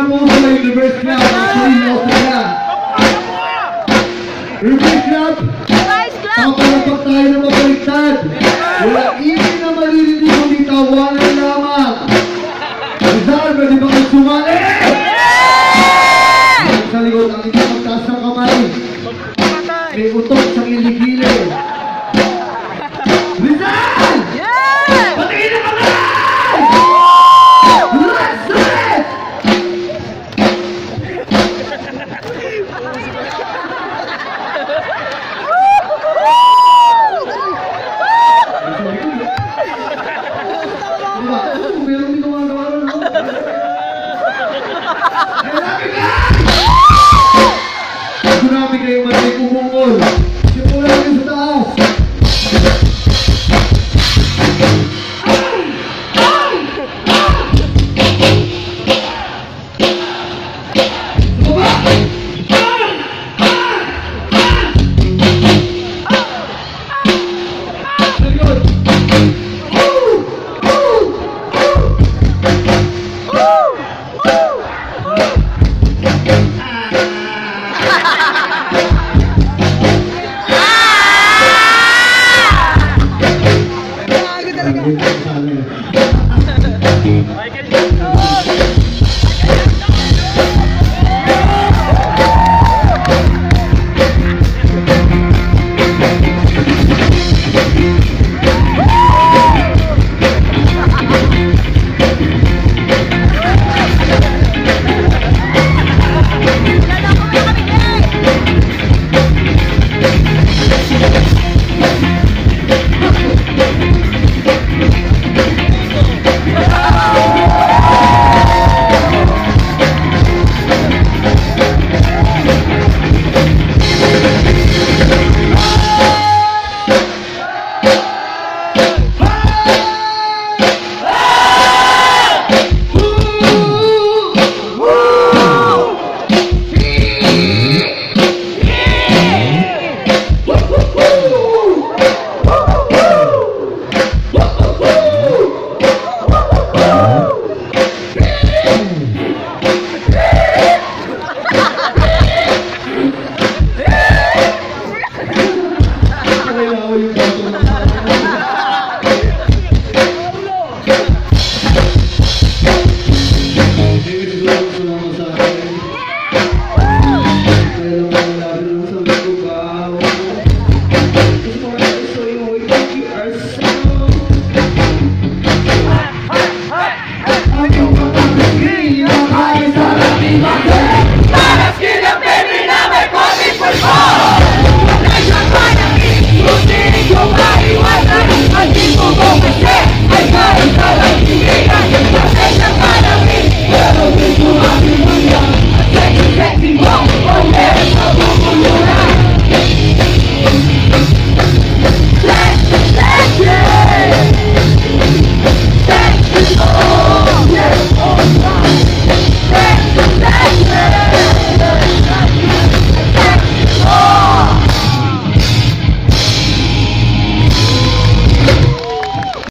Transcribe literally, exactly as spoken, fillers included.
mo sa may reverse clap. Reverse clap. Papalapag tayo na mabaliktad. Wala ini na maririnig kung di tawanan lamang. Rizal, pwede ba kayo sumali? Sa likod, ang hindi magtaas ng kamay. May utok sa kilikili. Rizal! Patingin na kamay! Let's do it! Diba? Meron din gumagawa na, no?